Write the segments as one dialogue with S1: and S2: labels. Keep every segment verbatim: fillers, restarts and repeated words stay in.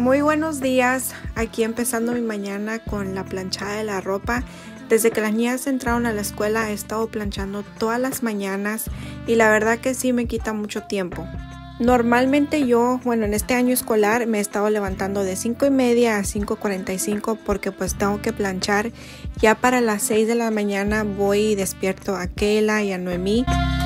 S1: Muy buenos días, aquí empezando mi mañana con la planchada de la ropa. Desde que las niñas entraron a la escuela he estado planchando todas las mañanas y la verdad que sí me quita mucho tiempo. Normalmente yo, bueno, en este año escolar me he estado levantando de cinco y media a cinco cuarenta y cinco porque pues tengo que planchar. Ya para las seis de la mañana voy y despierto a Kayla y a Noemí.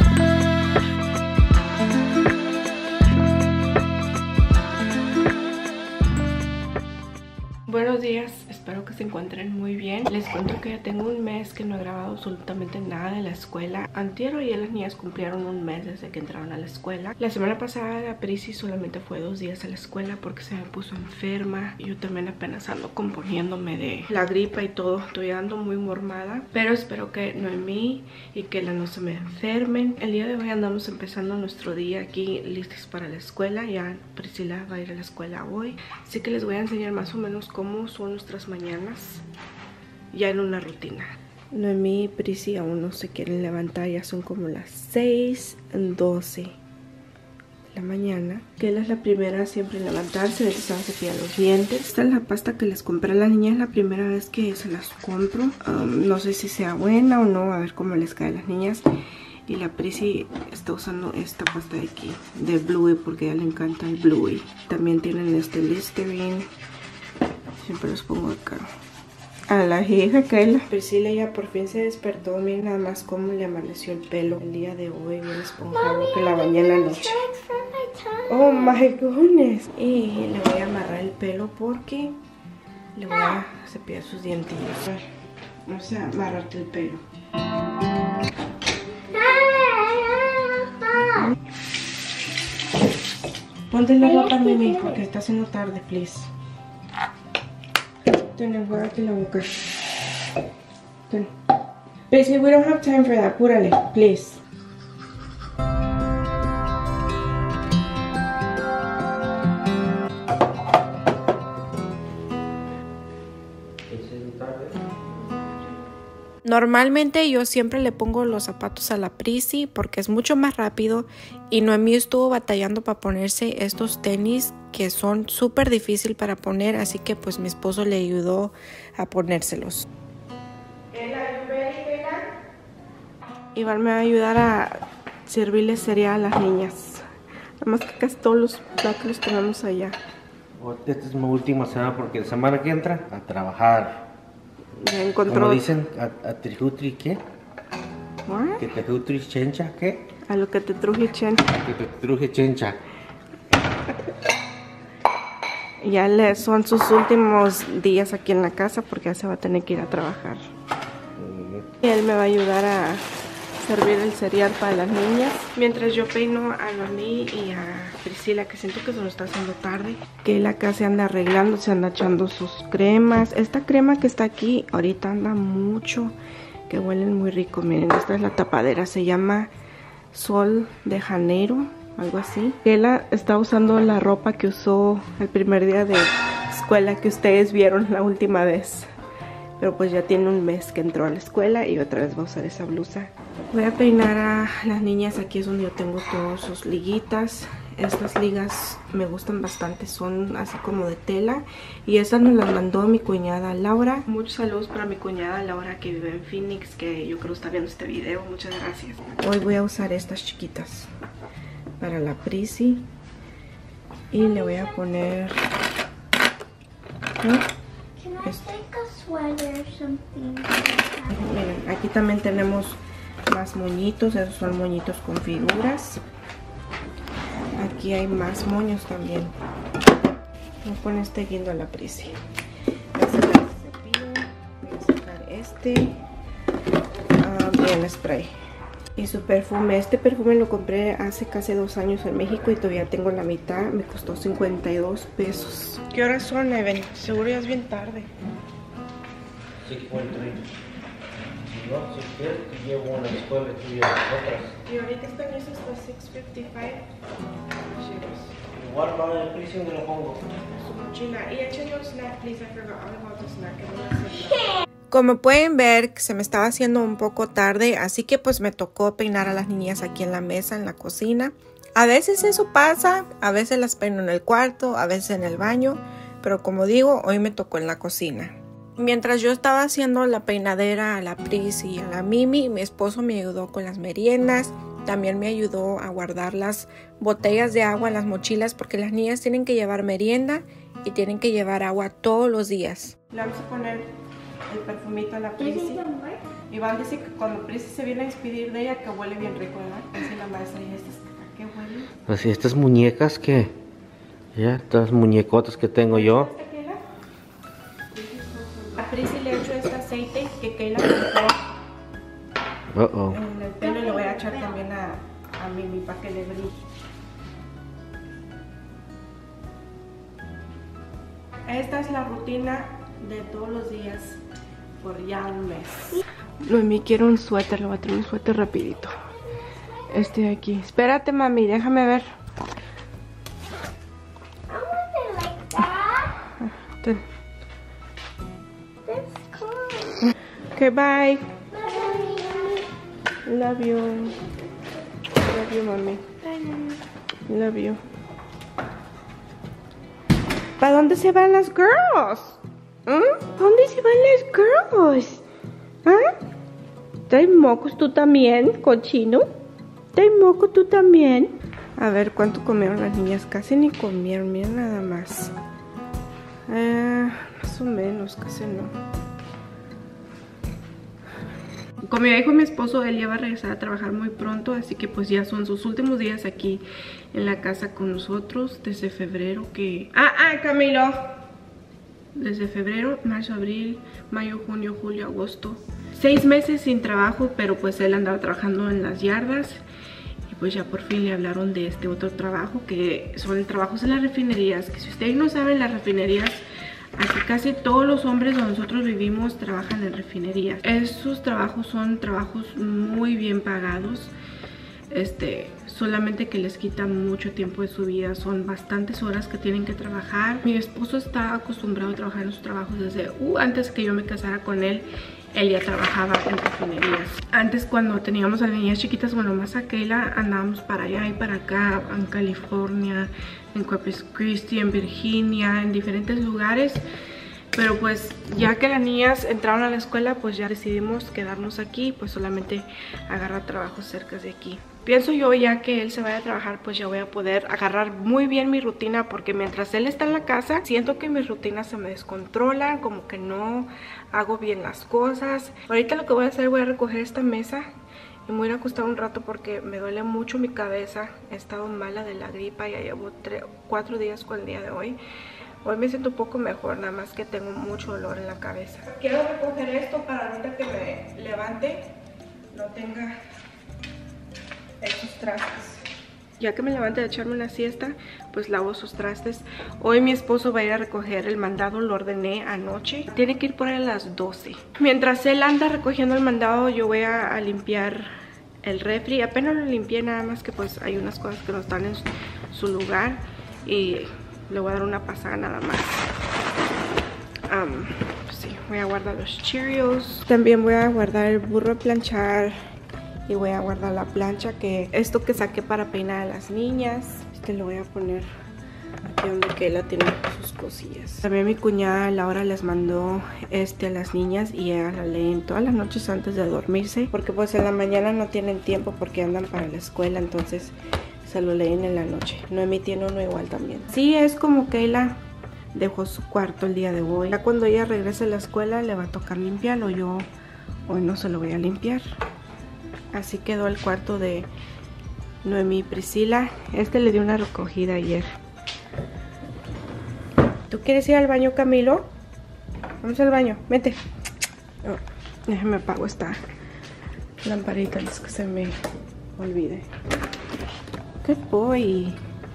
S1: Buenos días, espero que se encuentren muy bien. Les cuento que ya tengo un mes que no he grabado absolutamente nada de la escuela. Antier o ayer las niñas cumplieron un mes desde que entraron a la escuela. La semana pasada la Prissy solamente fue dos días a la escuela porque se me puso enferma. Yo también apenas ando componiéndome de la gripa y todo. Estoy ando muy mormada, pero espero que Noemí y que la no se me enfermen. El día de hoy andamos empezando nuestro día aquí listos para la escuela. Ya Priscila va a ir a la escuela hoy, así que les voy a enseñar más o menos cómo son nuestras mañanas ya en una rutina. Noemí y Prissy aún no se quieren levantar, ya son como las seis doce de la mañana. Kayla es la primera siempre en levantarse, necesitan cepillar los dientes. Esta es la pasta que les compré a las niñas, es la primera vez que se las compro. Um, no sé si sea buena o no, a ver cómo les cae a las niñas. Y la Prissy está usando esta pasta de aquí, de Bluey, porque a ella le encanta el Bluey. También tienen este Listerine. Siempre los pongo acá. A la hija Kayla. Priscila ya por fin se despertó. Miren nada más cómo le amaneció el pelo el día de hoy. Bien esponjado que la bañé en la noche. Oh my goodness. Y le voy a amarrar el pelo porque le voy a cepillar sus dientillos. Vamos a amarrarte el pelo. Ponte la ropa, Mimi, porque está haciendo tarde, please. Ten, enjuágate la boca. Ten. Basically, we don't have time for that. Apúrale, please. Normalmente yo siempre le pongo los zapatos a la Prissy porque es mucho más rápido y Noemí estuvo batallando para ponerse estos tenis que son súper difíciles para poner, así que pues mi esposo le ayudó a ponérselos. Iván me va a ayudar a servirle cereal a las niñas, nada más que casi todos los platos los tenemos allá.
S2: Esta es mi última semana porque la semana que entra a trabajar.
S1: Ya encontró.
S2: Como dicen, a, a trijutri, ¿qué?
S1: ¿What?
S2: Que te truje chencha, ¿qué?
S1: A lo que te truje chencha.
S2: Que te truje chencha.
S1: Ya le son sus últimos días aquí en la casa porque ya se va a tener que ir a trabajar. Mm. Y él me va a ayudar a servir el cereal para las niñas mientras yo peino a Noemí y a Priscila, que siento que se nos está haciendo tarde. Que él acá se anda arreglando, se anda echando sus cremas. Esta crema que está aquí ahorita anda mucho, que huelen muy rico. Miren, esta es la tapadera, se llama Sol de Janeiro, algo así. Él está usando la ropa que usó el primer día de escuela que ustedes vieron la última vez. Pero pues ya tiene un mes que entró a la escuela y otra vez va a usar esa blusa. Voy a peinar a las niñas. Aquí es donde yo tengo todas sus liguitas. Estas ligas me gustan bastante, son así como de tela. Y estas nos las mandó mi cuñada Laura. Muchos saludos para mi cuñada Laura que vive en Phoenix, que yo creo está viendo este video. Muchas gracias. Hoy voy a usar estas chiquitas para la Prissy. Y le voy a poner... ¿eh? Este. Miren, aquí también tenemos más moñitos, esos son moñitos con figuras. Aquí hay más moños también. Voy a poner este guindo a la Prissy. Voy a sacar este cepillo, voy a sacar este um, y el spray. Y su perfume, este perfume lo compré hace casi dos años en México y todavía tengo la mitad, me costó cincuenta y dos pesos. ¿Qué horas son, Evan? Seguro ya es bien tarde.
S2: seis cuarenta. No, si quieres, te llevo una escuela y tú llevas otras.
S1: Y ahorita están esos hasta seis cincuenta y cinco.
S2: Igual para el precio me lo pongo.
S1: Su mochila. Y échenle un snack, please. I forgot all about the snack. Como pueden ver, se me estaba haciendo un poco tarde, así que pues me tocó peinar a las niñas aquí en la mesa, en la cocina. A veces eso pasa, a veces las peino en el cuarto, a veces en el baño. pero como digo, hoy me tocó en la cocina. Mientras yo estaba haciendo la peinadera a la Pris y a la Mimi, mi esposo me ayudó con las meriendas. También me ayudó a guardar las botellas de agua en las mochilas porque las niñas tienen que llevar merienda y tienen que llevar agua todos los días. Le vamos a poner el perfumito a la Prissy. Iván dice que cuando Prissy se viene a despedir de ella que huele bien rico, ¿verdad? Dice la maestra, ¿y estas qué huele?
S2: Así, estas muñecas que... Ya, estas muñecotas que tengo yo.
S1: A Prissy le echo este aceite que Keila compró
S2: uh -oh.
S1: en el pelo y le voy a echar también a, a Mimi para que le brille. Esta es la rutina de todos los días por ya un mes. Noemí quiere un suéter, le voy a traer un suéter rapidito. Este de aquí. Espérate, mami, déjame ver. Ten. Okay, bye. Love you. Love you, mami. Love you. ¿Para dónde se van las girls? ¿Eh? ¿Dónde se van las girls? ¿Eh? ¿Traes mocos tú también, cochino? ¿Traes moco tú también? A ver, ¿cuánto comieron las niñas? Casi ni comieron, miren nada más. Eh, más o menos, casi no. Como ya dijo mi esposo, él ya va a regresar a trabajar muy pronto, así que pues ya son sus últimos días aquí en la casa con nosotros desde febrero que... ¡Ah, ah, Camilo! Desde febrero, marzo, abril, mayo, junio, julio, agosto. Seis meses sin trabajo, pero pues él andaba trabajando en las yardas. Y pues ya por fin le hablaron de este otro trabajo, que son trabajos en las refinerías. Que si ustedes no saben, las refinerías... Aquí casi todos los hombres donde nosotros vivimos trabajan en refinerías. Esos trabajos son trabajos muy bien pagados. Este, solamente que les quita mucho tiempo de su vida. Son bastantes horas que tienen que trabajar. Mi esposo está acostumbrado a trabajar en sus trabajos desde uh, antes que yo me casara con él. Él ya trabajaba en refinerías. Antes, cuando teníamos a las niñas chiquitas, bueno, más a Keila, andábamos para allá y para acá, en California, en Corpus Christi, en Virginia, en diferentes lugares. Pero pues ya que las niñas entraron a la escuela, pues ya decidimos quedarnos aquí, pues solamente agarrar trabajos cerca de aquí. Pienso yo, ya que él se vaya a trabajar, pues ya voy a poder agarrar muy bien mi rutina, porque mientras él está en la casa, siento que mis rutinas se me descontrolan, como que no hago bien las cosas. Ahorita lo que voy a hacer, voy a recoger esta mesa y me voy a ir a acostar un rato porque me duele mucho mi cabeza. He estado mala de la gripa, ya llevo tres, cuatro días con el día de hoy. Hoy me siento un poco mejor, nada más que tengo mucho dolor en la cabeza. Quiero recoger esto para ahorita que me levante no tenga esos trastes. Ya que me levante de echarme una siesta, pues lavo esos trastes. Hoy mi esposo va a ir a recoger el mandado, lo ordené anoche. Tiene que ir por ahí a las doce. Mientras él anda recogiendo el mandado, yo voy a, a limpiar el refri. Apenas lo limpié, nada más que pues hay unas cosas que no están en su lugar. Y le voy a dar una pasada nada más. Um, sí, voy a guardar los Cheerios. También voy a guardar el burro a planchar. Y voy a guardar la plancha, que esto que saqué para peinar a las niñas. Este lo voy a poner aquí donde Keila tiene sus cosillas. También mi cuñada Laura les mandó este a las niñas y ellas la leen todas las noches antes de dormirse. Porque pues en la mañana no tienen tiempo porque andan para la escuela, entonces se lo leen en la noche. Noemí tiene uno igual también. Sí, es como Keila dejó su cuarto el día de hoy. Ya cuando ella regrese a la escuela le va a tocar limpiarlo. Yo hoy no se lo voy a limpiar. Así quedó el cuarto de Noemí y Priscila. Este le dio una recogida ayer. ¿Tú quieres ir al baño, Camilo? Vamos al baño, vete. Oh, déjame apago esta lamparita antes que se me olvide. Good boy.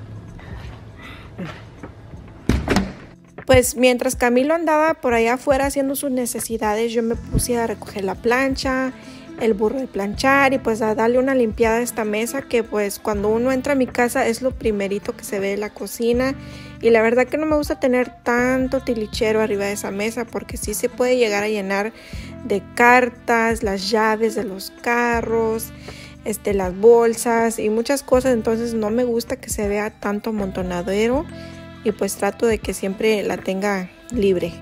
S1: Pues mientras Camilo andaba por allá afuera haciendo sus necesidades, yo me puse a recoger la plancha, el burro de planchar y pues a darle una limpiada a esta mesa, que pues cuando uno entra a mi casa es lo primerito que se ve en la cocina. Y la verdad que no me gusta tener tanto tilichero arriba de esa mesa, porque sí se puede llegar a llenar de cartas, las llaves de los carros, este, las bolsas y muchas cosas. Entonces no me gusta que se vea tanto amontonadero. y pues trato de que siempre la tenga libre.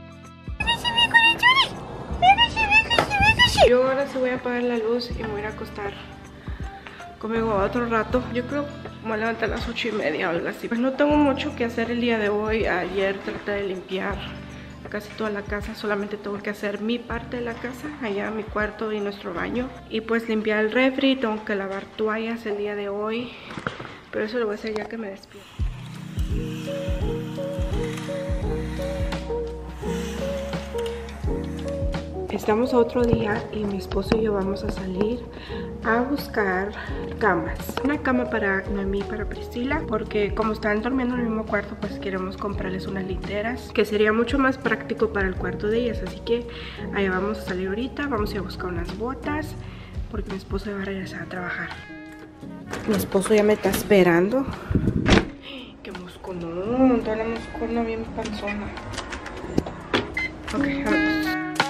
S1: Yo ahora sí voy a apagar la luz y me voy a ir a acostar conmigo otro rato. Yo creo que me voy a levantar a las ocho y media o algo así. Pues no tengo mucho que hacer el día de hoy. Ayer traté de limpiar casi toda la casa. Solamente tengo que hacer mi parte de la casa, allá mi cuarto y nuestro baño. Y pues limpiar el refri. Tengo que lavar toallas el día de hoy, pero eso lo voy a hacer ya que me despierto. Estamos otro día y mi esposo y yo vamos a salir a buscar camas. Una cama para Noemí y para Priscila, porque como están durmiendo en el mismo cuarto, pues queremos comprarles unas literas, que sería mucho más práctico para el cuarto de ellas. Así que allá vamos a salir ahorita, vamos a ir a buscar unas botas, porque mi esposo va a regresar a trabajar. Mi esposo ya me está esperando. ¡Qué mosconón! Toda la moscona bien panzona. Ok, vamos.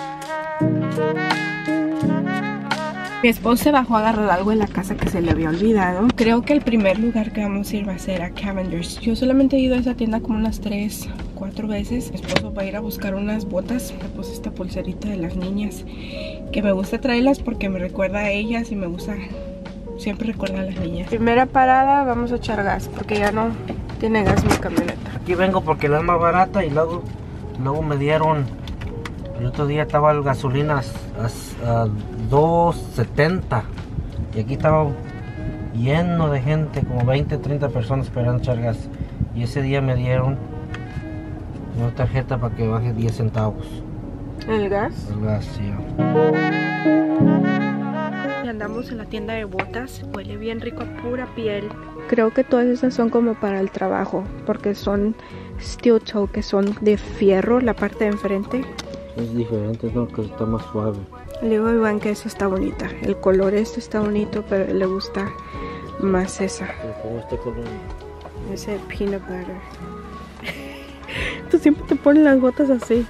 S1: Mi esposo se bajó a agarrar algo en la casa que se le había olvidado. Creo que el primer lugar que vamos a ir va a ser a Cavender's. Yo solamente he ido a esa tienda como unas tres, cuatro veces. Mi esposo va a ir a buscar unas botas. Me puse esta pulserita de las niñas, que me gusta traerlas porque me recuerda a ellas y me gusta siempre recordar a las niñas. Primera parada, vamos a echar gas porque ya no tiene gas mi camioneta.
S2: Aquí vengo porque la es más barata y luego, luego me dieron... El otro día estaba el gasolina a, a dos setenta y aquí estaba lleno de gente, como veinte, treinta personas esperando echar gas. Y ese día me dieron una tarjeta para que baje diez centavos.
S1: ¿El gas?
S2: El gas, sí.
S1: Andamos en la tienda de botas, huele bien rico a pura piel. Creo que todas estas son como para el trabajo, porque son steel toe, que son de fierro, la parte de enfrente.
S2: Es diferente, ¿no? Que está más suave.
S1: Le digo a Iván que esa está bonita. El color este está bonito, pero le gusta más esa.
S2: ¿Cómo este color?
S1: Ese peanut butter. Tú siempre te pones las botas así.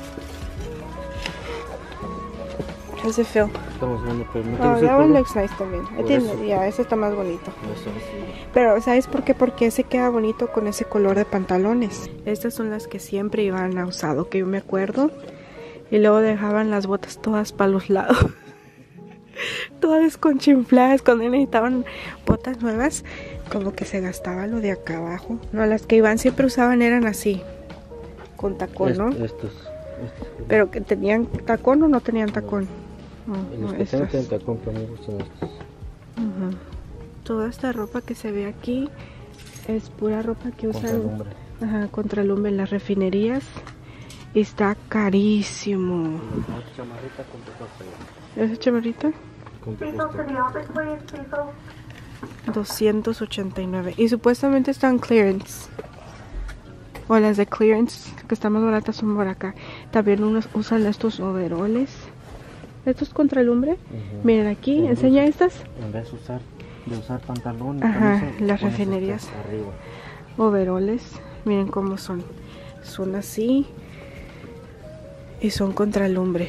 S1: How's it feel?
S2: Estamos viendo, pero no
S1: Oh,
S2: te
S1: that one looks nice también. I think,
S2: eso.
S1: yeah, ese está más bonito.
S2: Eso, sí.
S1: Pero ¿sabes por qué? Porque ese queda bonito con ese color de pantalones. Estas son las que siempre Iván ha usado, que yo me acuerdo. Y luego dejaban las botas todas para los lados. Todas desconchinfladas. Cuando necesitaban botas nuevas, como que se gastaba lo de acá abajo. No, las que Iván siempre usaban eran así, con tacón, ¿no?
S2: Estos, estos.
S1: Pero que tenían tacón o no tenían tacón. No,
S2: Y los
S1: no,
S2: que tengan
S1: estas.
S2: tacón para mí gustan estos.
S1: Ujú. Toda esta ropa que se ve aquí es pura ropa que usan
S2: Contralumbre.
S1: ajá, contralumbre en las refinerías. Y está carísimo.
S2: Esa chamarrita, ¿cuánto cuesta?
S1: ¿Esa chamarrita?
S2: ¿Cuánto cuesta?
S1: doscientos ochenta y nueve. Y supuestamente están clearance. O las de clearance, que están más baratas, son por acá. También unos usan estos overoles. Estos contralumbre.
S2: Uh-huh.
S1: Miren aquí,
S2: En
S1: enseña
S2: vez-
S1: estas.
S2: En vez de usar, de usar pantalones,
S1: Ajá,
S2: camisa,
S1: las
S2: pones
S1: refinerías.
S2: estas arriba.
S1: Overoles. Miren cómo son. Son así. Y son contralumbre.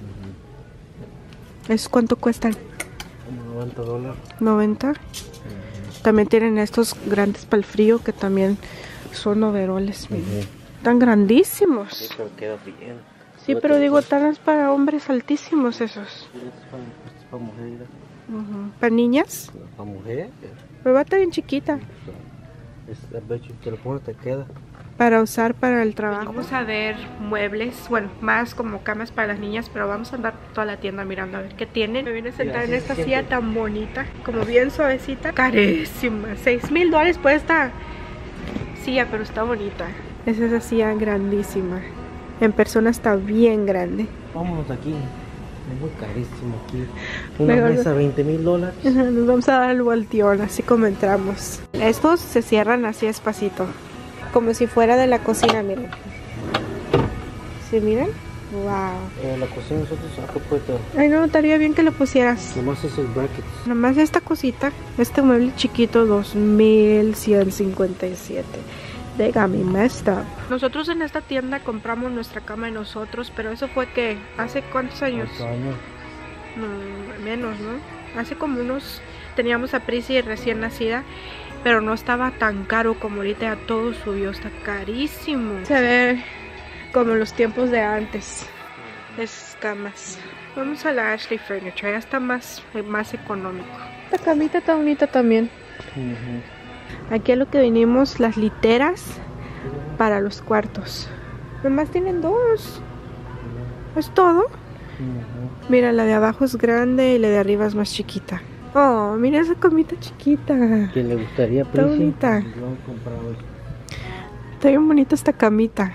S1: ¿Es cuánto cuestan?
S2: Como noventa dólares.
S1: noventa. También tienen estos grandes para el frío que también son overoles. Miren.
S2: Uh-huh.
S1: Tan grandísimos.
S2: Sí, pero queda bien.
S1: Sí, pero digo, tan es para hombres altísimos esos.
S2: Esto es para, esto es para mujer, mira.
S1: Uh-huh. ¿Para niñas?
S2: Para mujer.
S1: Pero va a estar bien chiquita.
S2: Es, de hecho, te lo pones, te queda.
S1: Para usar para el trabajo. Vamos a ver muebles, bueno, más como camas para las niñas, pero vamos a andar por toda la tienda mirando a ver qué tienen. Me vine a sentar en esta silla tan bonita, como bien suavecita. Carísima, seis mil dólares por esta silla, pero está bonita. Es esa silla grandísima. En persona está bien grande.
S2: Vámonos de aquí. Es muy carísimo aquí. Una
S1: Mejor
S2: mesa, veinte mil dólares.
S1: Nos vamos a dar el volteón, así como entramos. Estos se cierran así despacito, como si fuera de la cocina, miren. ¿Sí, miren? Wow.
S2: Eh, la cocina nosotros acá puede todo.
S1: Ay, no, estaría bien que le pusieras.
S2: Nomás esos brackets.
S1: Nomás esta cosita, este mueble chiquito, dos mil ciento cincuenta y siete. They got me messed up. Nosotros en esta tienda compramos nuestra cama de nosotros, pero eso fue que, ¿hace cuántos años?
S2: Ocho años.
S1: No, menos, ¿no? Hace como unos... Teníamos a Prissy recién nacida pero no estaba tan caro como ahorita, ya todo subió, está carísimo. Se ve como los tiempos de antes, esas camas. Vamos a la Ashley Furniture, ya está más, más económico. Esta camita está bonita también. Uh-huh. Aquí es lo que vinimos, las literas para los cuartos. Nomás tienen dos. ¿Es todo? Uh-huh. Mira, la de abajo es grande y la de arriba es más chiquita. Oh, mira esa camita chiquita.
S2: ¿Qué le gustaría?
S1: Está bonita. Está bien bonita esta camita.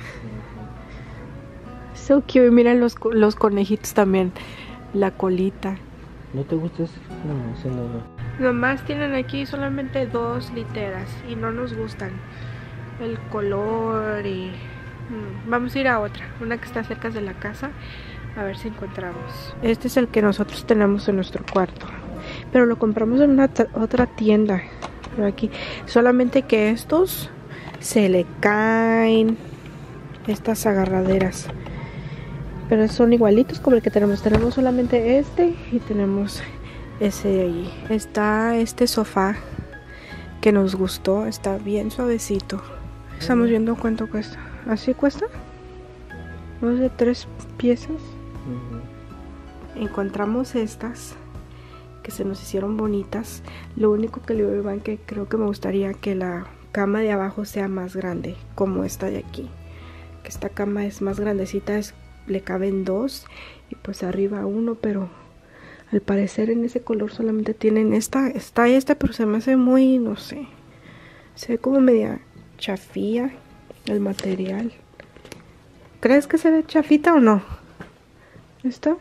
S1: So cute. Mira los, los conejitos también. La colita.
S2: ¿No te gusta ese? No, ese no, no.
S1: Nomás tienen aquí solamente dos literas y no nos gustan el color y... Hmm, vamos a ir a otra, una que está cerca de la casa, a ver si encontramos. Este es el que nosotros tenemos en nuestro cuarto, pero lo compramos en una otra tienda. Pero aquí, solamente que estos se le caen estas agarraderas, pero son igualitos como el que tenemos. Tenemos solamente este y tenemos ese de allí. Está este sofá que nos gustó, está bien suavecito. Estamos viendo cuánto cuesta. ¿Así cuesta? ¿No es de tres piezas? Uh-huh. Encontramos estas que se nos hicieron bonitas. Lo único que le digo a Iván que creo que me gustaría que la cama de abajo sea más grande, como esta de aquí. Que esta cama es más grandecita, es, le caben dos y pues arriba uno, pero al parecer en ese color solamente tienen esta, está esta, pero se me hace muy, no sé, se ve como media chafía el material. ¿Crees que se ve chafita o no? ¿Esta?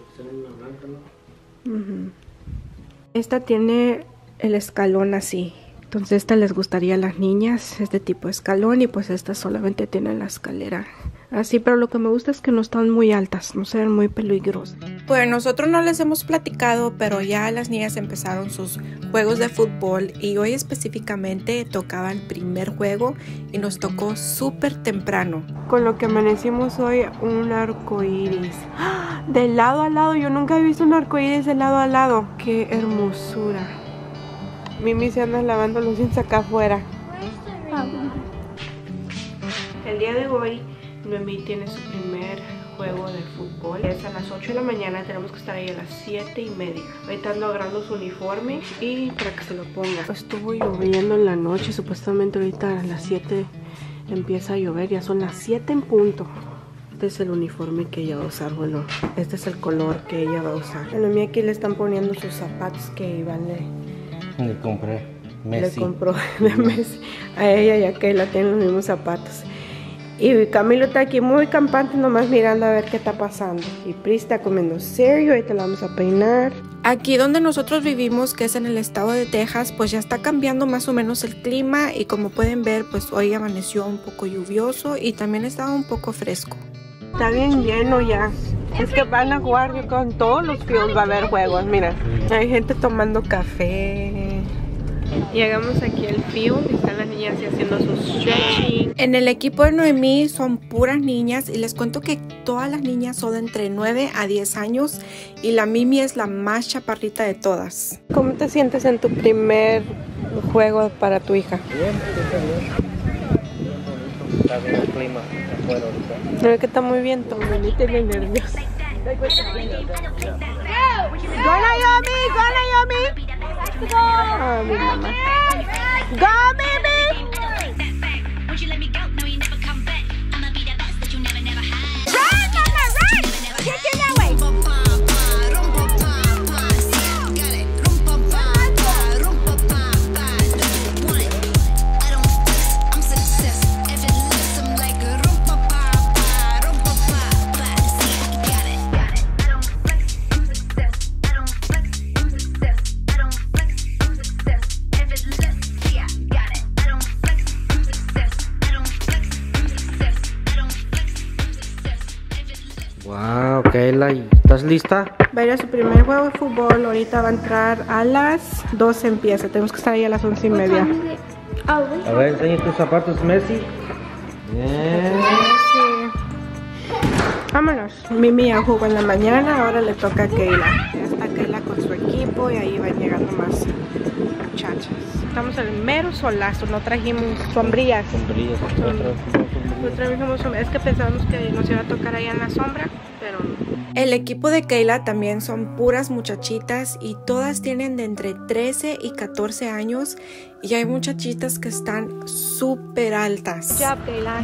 S1: Uh-huh. Esta tiene el escalón así. Entonces esta les gustaría a las niñas, este tipo de escalón, y pues esta solamente tiene la escalera así, pero lo que me gusta es que no están muy altas, no se ven muy peligrosas. Pues nosotros no les hemos platicado, pero ya las niñas empezaron sus juegos de fútbol y hoy específicamente tocaba el primer juego y nos tocó súper temprano. Con lo que amanecimos hoy, un arco iris. ¡Ah! De lado a lado, yo nunca he visto un arco iris de lado a lado. ¡Qué hermosura! Mimi se anda lavando los dientes acá afuera. El día de hoy Noemí tiene su primer juego de fútbol. Es a las ocho de la mañana, tenemos que estar ahí a las siete y media. Ahorita ando agarrando su uniforme y para que se lo ponga. Estuvo lloviendo en la noche, supuestamente ahorita a las siete empieza a llover, ya son las siete en punto. Este es el uniforme que ella va a usar, bueno, este es el color que ella va a usar. A Noemí aquí le están poniendo sus zapatos que Iván le...
S2: Le compré. Messi.
S1: Le compró de Messi. A ella y a Kayla tienen los mismos zapatos. Y Camilo está aquí muy campante, nomás mirando a ver qué está pasando. Y Pris está comiendo cereal, ahorita la vamos a peinar. Aquí donde nosotros vivimos, que es en el estado de Texas, pues ya está cambiando más o menos el clima. Y como pueden ver, pues hoy amaneció un poco lluvioso y también estaba un poco fresco. Está bien lleno ya. Es que van a jugar con todos los fields, va a haber juegos, mira. Hay gente tomando café. Llegamos aquí al field, están las niñas haciendo su stretching. En el equipo de Noemí son puras niñas y les cuento que todas las niñas son de entre nueve a diez años y la Mimi es la más chaparrita de todas. ¿Cómo te sientes en tu primer juego para tu hija?
S2: Bien, está bien. Está bien el clima afuera ahorita.
S1: Creo que está muy bien, todo Noemí tiene nerviosa. ¡Gana Yomi! ¡Gana Yomi! Oh, mi mamá. Go, baby! Run, mama, run! Get in that way!
S2: Wow, Kayla, ¿estás lista?
S1: Va a ir a su primer juego de fútbol. Ahorita va a entrar a las doce empieza. Tenemos que estar ahí a las once y media.
S2: A ver, enseña tus zapatos, Messi. Bien.
S1: Sí. Vámonos. Mimi ya jugó en la mañana, ahora le toca a Kayla. Ya está Kayla con su equipo y ahí van llegando más muchachas. estamos en el mero solazo, no trajimos sombrillas.
S2: Sombrillas,
S1: No trajimos sombrillas, es que pensábamos que nos iba a tocar allá en la sombra, pero no. El equipo de Kayla también son puras muchachitas y todas tienen de entre trece y catorce años y hay muchachitas que están súper altas. Good job, Kayla.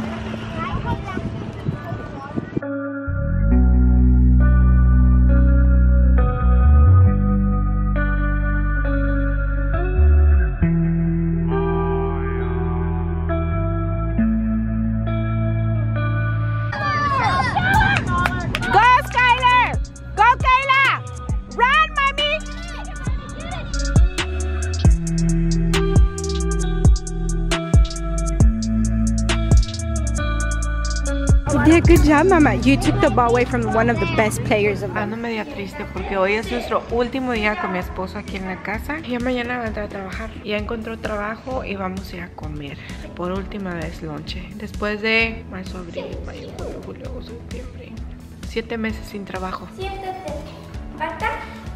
S1: Yeah, good job, Mama. You took the ball away from one of the best players of them. Ando media triste porque hoy es nuestro último día con mi esposo aquí en la casa. Ya mañana va a entrar a trabajar. Ya encontró trabajo y vamos a ir a comer. Por última vez lonche. Después de marzo, abril, mayo, junio, julio, agosto, septiembre. Siete meses sin trabajo.
S3: Siéntate. ¿Basta?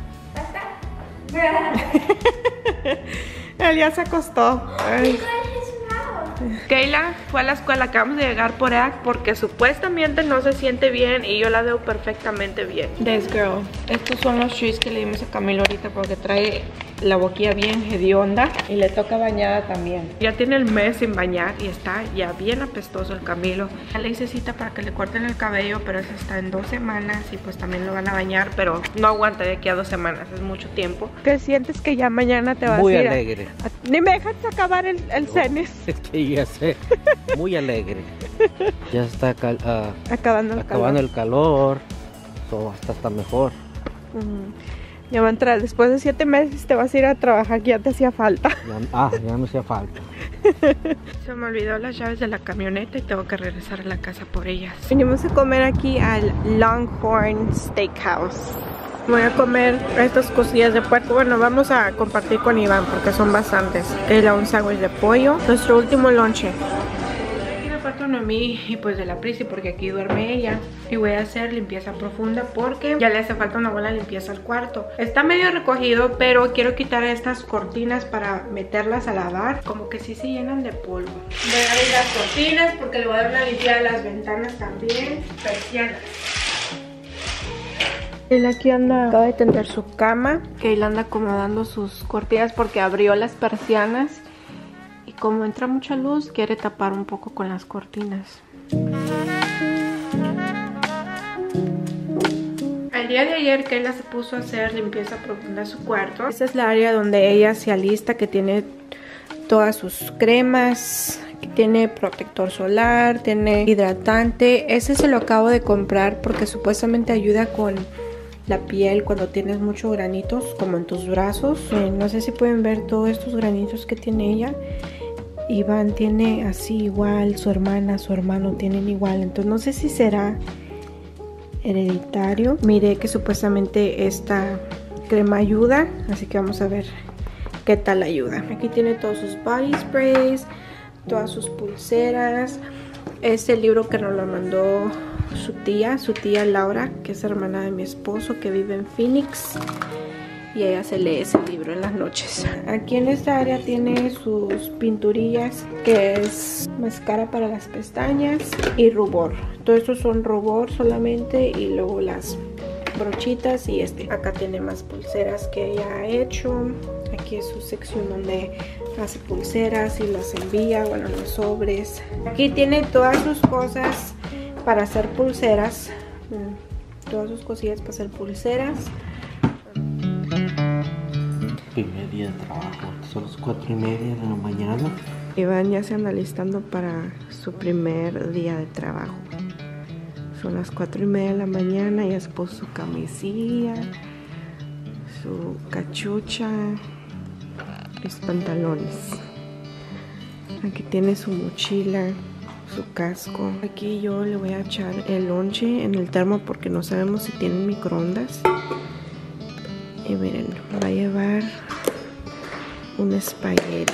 S3: ¿Basta?
S1: Él ya se acostó. Ay. Kayla fue a la escuela, acabamos de llegar por ella porque supuestamente no se siente bien y yo la veo perfectamente bien. This girl. Estos son los shoes que le dimos a Camilo ahorita porque trae la boquilla bien hedionda y le toca bañada también. Ya tiene el mes sin bañar y está ya bien apestoso el Camilo. Ya le hice cita para que le corten el cabello, pero eso está en dos semanas y pues también lo van a bañar, pero no aguanta de aquí a dos semanas, es mucho tiempo. ¿Qué sientes que ya mañana te vas
S2: Muy
S1: a ir?
S2: Muy alegre.
S1: A... Ni me dejas acabar el, el cenis.
S2: Es que ya sé, muy alegre. Ya está cal, uh,
S1: acabando el
S2: acabando
S1: calor.
S2: el calor, so, hasta está mejor.
S1: Mm. Ya va a entrar, después de siete meses te vas a ir a trabajar, que ya te hacía falta.
S2: Ya, ah, ya me hacía falta.
S1: Se me olvidó las llaves de la camioneta y tengo que regresar a la casa por ellas. Venimos a comer aquí al Longhorn Steakhouse. Voy a comer estas cosillas de puerco. Bueno, vamos a compartir con Iván porque son bastantes. Era un sándwich de pollo. Nuestro último lonche. Aquí me falta uno a mí y pues de la Prisi porque aquí duerme ella. Y voy a hacer limpieza profunda porque ya le hace falta una buena limpieza al cuarto. Está medio recogido, pero quiero quitar estas cortinas para meterlas a lavar. Como que sí se llenan de polvo. Voy a abrir las cortinas porque le voy a dar una limpiada a las ventanas también. Persianas. Él aquí anda, acaba de tender su cama. Kayla anda acomodando sus cortinas porque abrió las persianas. Y como entra mucha luz, quiere tapar un poco con las cortinas. El día de ayer Kayla se puso a hacer limpieza profunda de su cuarto. Esta es la área donde ella se alista, que tiene todas sus cremas, que tiene protector solar, tiene hidratante. Ese se lo acabo de comprar porque supuestamente ayuda con la piel cuando tienes muchos granitos, como en tus brazos. Eh, no sé si pueden ver todos estos granitos que tiene ella. Iván tiene así igual, su hermana, su hermano tienen igual. Entonces no sé si será hereditario. Miré que supuestamente esta crema ayuda, así que vamos a ver qué tal ayuda. Aquí tiene todos sus body sprays, todas sus pulseras. Este libro que nos lo mandó su tía, su tía Laura, que es hermana de mi esposo, que vive en Phoenix. Y ella se lee ese libro en las noches. Aquí en esta área tiene sus pinturillas, que es máscara para las pestañas y rubor. Todos estos son rubor solamente y luego las brochitas y este. Acá tiene más pulseras que ella ha hecho. Aquí es su sección donde hace pulseras y las envía, bueno, los sobres. Aquí tiene todas sus cosas para hacer pulseras. Todas sus cosillas para hacer pulseras.
S2: Primer día de trabajo, son las cuatro y media de la mañana.
S1: Iván ya se anda listando para su primer día de trabajo. Son las cuatro y media de la mañana, ya se puso su camisilla, su cachucha y sus pantalones. Aquí tiene su mochila, su casco. Aquí yo le voy a echar el lonche en el termo porque no sabemos si tienen microondas. Y miren, va a llevar un espagueti.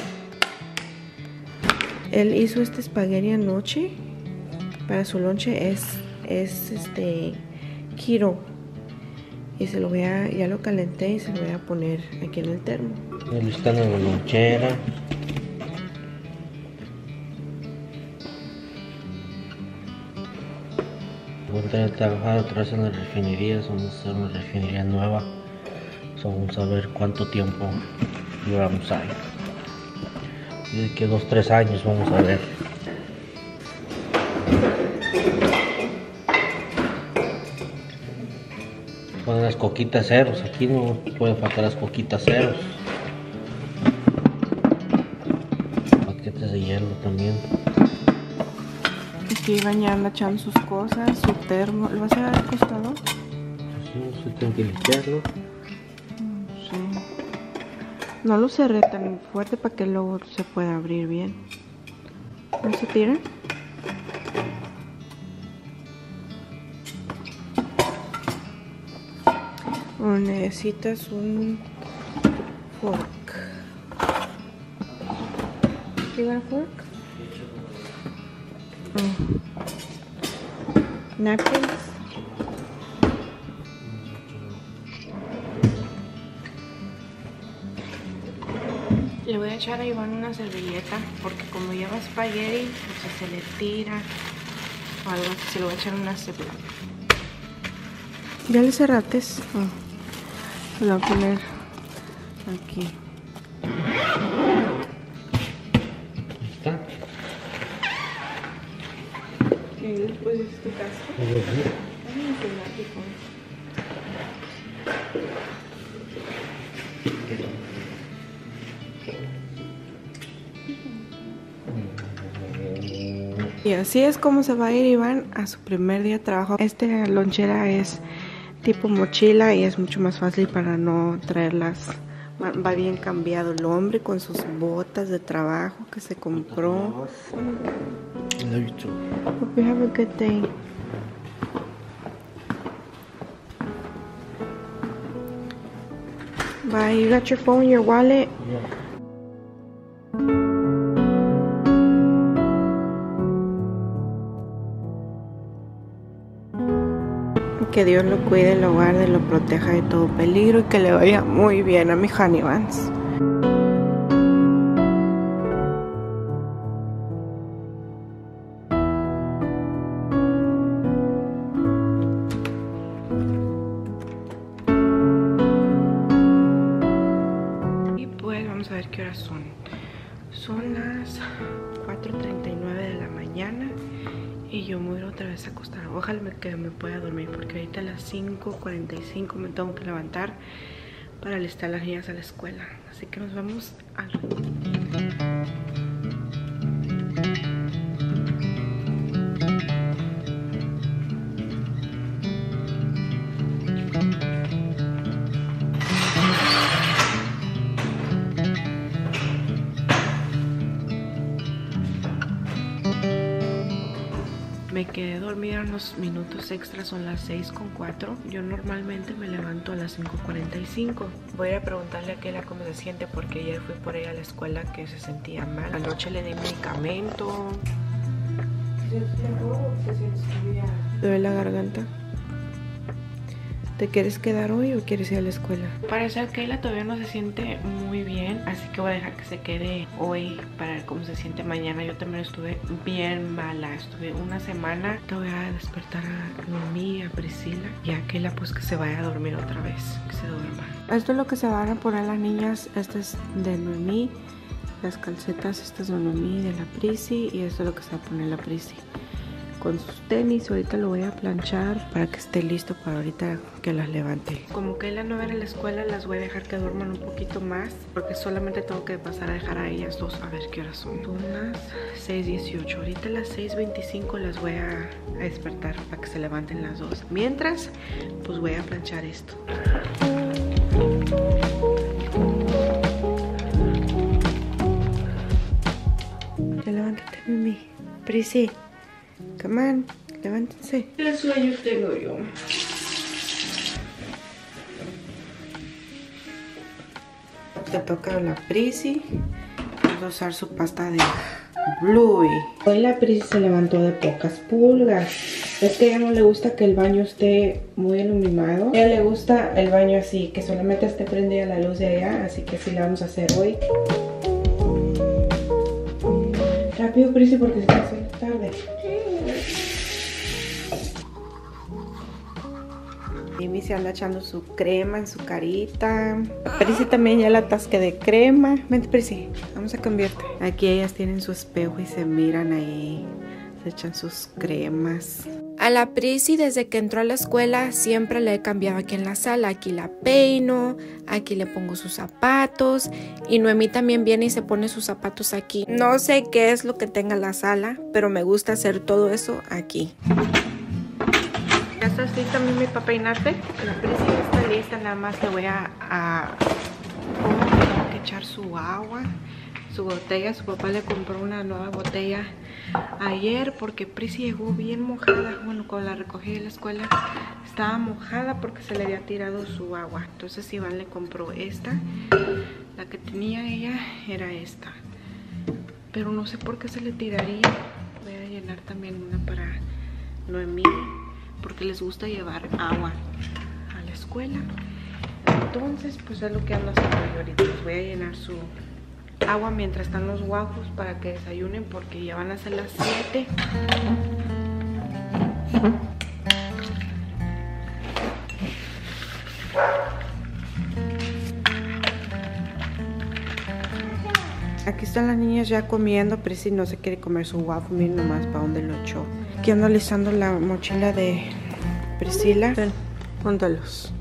S1: Él hizo este espagueti anoche para su lonche. Es, es este keto. Y se lo voy a, ya lo calenté y se lo voy a poner aquí en el termo.
S2: Listando la lonchera. Voy a entrar a trabajar otra vez en la refinería. Vamos a hacer una refinería nueva. So, vamos a ver cuánto tiempo llevamos ahí. De que dos, tres años vamos a ver. Ponen las coquitas ceros. Aquí no pueden faltar las coquitas ceros. Paquetes de hielo también.
S1: Aquí Iván ya anda echando sus cosas, su termo. ¿Lo vas a dar al costado?
S2: Sí, sí, tengo que limpiarlo.
S1: Sí. No lo cerré tan fuerte para que luego se pueda abrir bien. ¿No se tira? O necesitas un fork. You got a fork? Oh. Napkins? Le voy a echar a Iván una servilleta porque como lleva espagueti, pues se le tira o algo así. Se lo voy a echar una cebolla. ¿Ya le cerraste? Oh. Se lo voy a poner aquí.
S2: ¿Está?
S1: ¿Y después es tu casa? Y así es como se va a ir Iván a su primer día de trabajo. Esta lonchera es tipo mochila y es mucho más fácil para no traerlas. Va bien cambiado el hombre con sus botas de trabajo que se compró.
S2: Love you too.
S1: Hope you have a good day. Bye. You got your phone, your wallet?
S2: Yeah.
S1: Que Dios lo cuide, lo guarde, lo proteja de todo peligro y que le vaya muy bien a mi Honey Buns. Y pues vamos a ver qué horas son. Son las cuatro treinta y nueve de la mañana. Y yo me voy otra vez a acostar. Ojalá que me pueda dormir porque ahorita a las cinco cuarenta y cinco me tengo que levantar para alistar a las niñas a la escuela. Así que nos vemos al rato. Me quedé dormida unos minutos extras, son las seis con cuatro. Yo normalmente me levanto a las cinco cuarenta y cinco. Voy a preguntarle a Kayla cómo se siente porque ayer fui por ella a la escuela que se sentía mal. Anoche le di medicamento. ¿Te duele la garganta? ¿Te quieres quedar hoy o quieres ir a la escuela? Parece que Kayla todavía no se siente muy bien, así que voy a dejar que se quede hoy para ver cómo se siente mañana. Yo también estuve bien mala, estuve una semana. Te voy a despertar a Noemí, a Priscila y a Kayla pues que se vaya a dormir otra vez, que se duerma. Esto es lo que se van a poner las niñas. Este es de Noemí, las calcetas estas de Noemí, de la Prisi, y esto es lo que se va a poner la Prisi con sus tenis. Ahorita lo voy a planchar para que esté listo para ahorita que las levante. Como que la no va a ir a la escuela, las voy a dejar que duerman un poquito más porque solamente tengo que pasar a dejar a ellas dos. A ver qué horas son. Son las seis dieciocho. Ahorita a las seis veinticinco las voy a, a despertar para que se levanten las dos. Mientras, pues voy a planchar esto. Ya levántate, mami. Prisi. Come on, levántense. ¿Qué sueño tengo yo? Te toca la Prisi. Vamos a usar su pasta de Bluey. Hoy la Prisi se levantó de pocas pulgas. Es que a ella no le gusta que el baño esté muy iluminado. A ella le gusta el baño así, que solamente esté prendida la luz de allá. Así que así la vamos a hacer hoy. Rápido, Prisi, porque se está haciendo tarde. Amy se anda echando su crema en su carita. Prissy también ya la atasque de crema. Vente, Prissy, vamos a cambiarte. Aquí ellas tienen su espejo y se miran ahí. Se echan sus cremas. A la Prissy desde que entró a la escuela siempre le he cambiado aquí en la sala. Aquí la peino, aquí le pongo sus zapatos y Noemí también viene y se pone sus zapatos aquí. No sé qué es lo que tenga la sala, pero me gusta hacer todo eso aquí. ¿Ya estás lista, Mimi, para peinarte? La Prissy ya está lista, nada más le voy a... a... tengo que echar su agua, su botella. Su papá le compró una nueva botella ayer porque Prissy llegó bien mojada. Bueno, cuando la recogí de la escuela estaba mojada porque se le había tirado su agua. Entonces Iván le compró esta. La que tenía ella era esta, pero no sé por qué se le tiraría. Voy a llenar también una para Noemí porque les gusta llevar agua a la escuela. Entonces pues es lo que ando haciendo yo ahorita. Les voy a llenar su agua mientras están los waffles para que desayunen porque ya van a ser las siete. Aquí están las niñas ya comiendo. Prissy no se quiere comer su waffle. Miren nomás para dónde lo echó. Aquí ando alisando la mochila de Priscila. Ven, póntalos.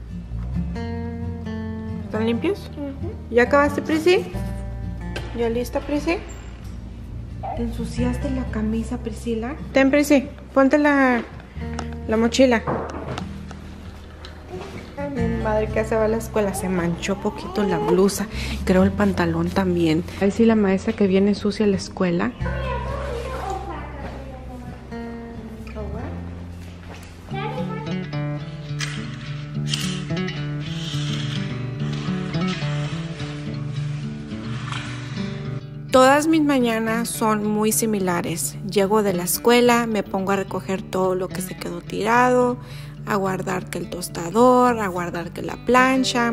S1: ¿Están limpios? Uh-huh. ¿Ya acabaste, Prissy? ¿Ya lista, Prissy? ¿Te ensuciaste la camisa, Priscila? Ten, Prissy, ponte la, la mochila. Ay, mi madre que se va a la escuela. Se manchó poquito la blusa. Creo el pantalón también. Ahí sí la maestra que viene sucia a la escuela. Todas mis mañanas son muy similares. Llego de la escuela, me pongo a recoger todo lo que se quedó tirado, a guardar que el tostador, a guardar que la plancha.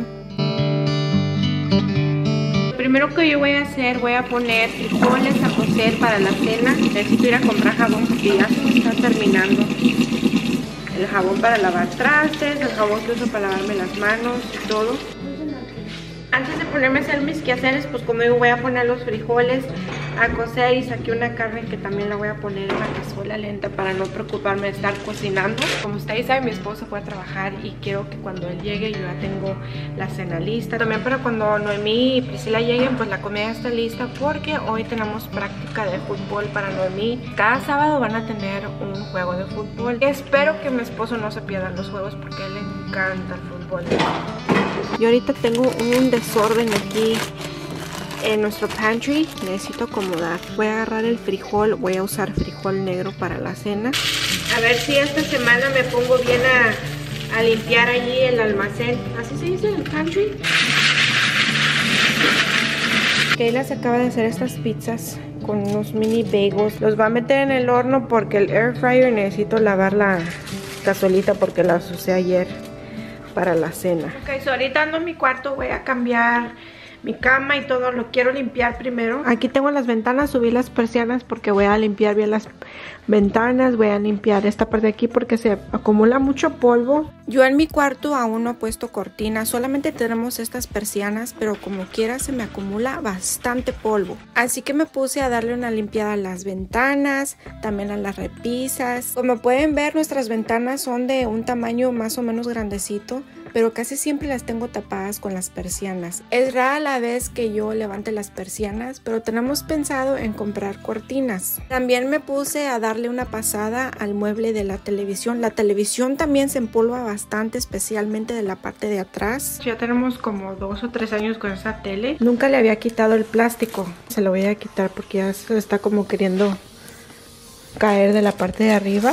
S1: Lo primero que yo voy a hacer, voy a poner frijoles a cocer para la cena. Necesito ir a comprar jabón porque ya se está terminando. El jabón para lavar trastes, el jabón que uso para lavarme las manos y todo. Antes de ponerme a hacer mis quehaceres, pues como digo, voy a poner los frijoles a cocer y saqué una carne que también la voy a poner en la cazuela lenta para no preocuparme de estar cocinando. Como ustedes saben, mi esposo fue a trabajar y quiero que cuando él llegue yo ya tengo la cena lista. También para cuando Noemí y Priscila lleguen, pues la comida está lista porque hoy tenemos práctica de fútbol para Noemí. Cada sábado van a tener un juego de fútbol. Espero que mi esposo no se pierda los juegos porque a él le encanta el fútbol. Yo ahorita tengo un desorden aquí en nuestro pantry. Necesito acomodar. Voy a agarrar el frijol. Voy a usar frijol negro para la cena. A ver si esta semana me pongo bien a, a limpiar allí el almacén. ¿Así se dice el pantry? Kayla se acaba de hacer estas pizzas con unos mini bagels. Los va a meter en el horno porque el air fryer necesito lavar la cazuelita porque la usé ayer para la cena. Ok, so ahorita ando en mi cuarto, voy a cambiar mi cama y todo, lo quiero limpiar primero. Aquí tengo las ventanas, subí las persianas porque voy a limpiar bien las ventanas, voy a limpiar esta parte de aquí porque se acumula mucho polvo. Yo en mi cuarto aún no he puesto cortinas, solamente tenemos estas persianas, pero como quiera se me acumula bastante polvo. Así que me puse a darle una limpiada a las ventanas, también a las repisas. Como pueden ver, nuestras ventanas son de un tamaño más o menos grandecito, pero casi siempre las tengo tapadas con las persianas. Es rara la vez que yo levante las persianas, pero tenemos pensado en comprar cortinas. También me puse a darle una pasada al mueble de la televisión. La televisión también se empolva bastante, especialmente de la parte de atrás. Ya tenemos como dos o tres años con esa tele. Nunca le había quitado el plástico. Se lo voy a quitar porque ya se está como queriendo caer de la parte de arriba.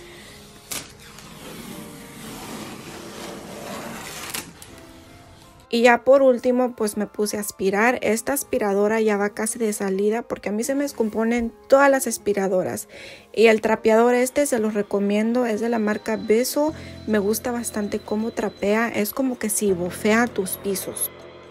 S1: Y ya por último, pues me puse a aspirar. Esta aspiradora ya va casi de salida porque a mí se me descomponen todas las aspiradoras. Y el trapeador este se los recomiendo, es de la marca Bissell. Me gusta bastante cómo trapea, es como que si bofea tus pisos.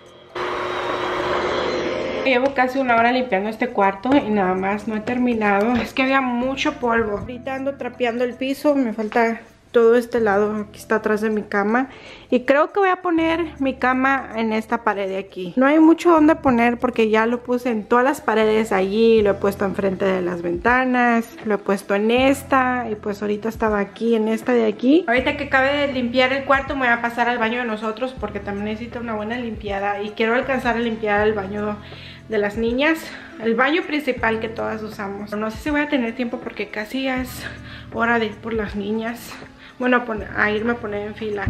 S1: Llevo casi una hora limpiando este cuarto y nada más no he terminado. Es que había mucho polvo. Ahorita ando trapeando el piso, me falta todo este lado. Aquí está atrás de mi cama. Y creo que voy a poner mi cama en esta pared de aquí. No hay mucho donde poner porque ya lo puse en todas las paredes allí. Lo he puesto enfrente de las ventanas. Lo he puesto en esta. Y pues ahorita estaba aquí, en esta de aquí. Ahorita que acabe de limpiar el cuarto, me voy a pasar al baño de nosotros porque también necesita una buena limpiada. Y quiero alcanzar a limpiar el baño de las niñas, el baño principal que todas usamos. No sé si voy a tener tiempo porque casi ya es hora de ir por las niñas. Bueno, a, poner, a irme a poner en fila.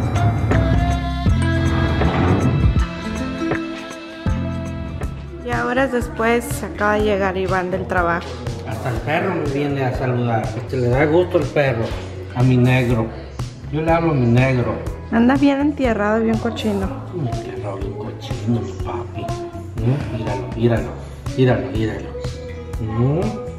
S1: Y horas después acaba de llegar Iván del trabajo.
S2: Hasta el perro me viene a saludar. Este, le da gusto el perro a mi negro. Yo le hablo a mi negro.
S1: Anda bien entierrado, bien cochino.
S2: Entierrado, bien cochino, mi papi. ¿Mm? Míralo, míralo, míralo, míralo. ¿Mm?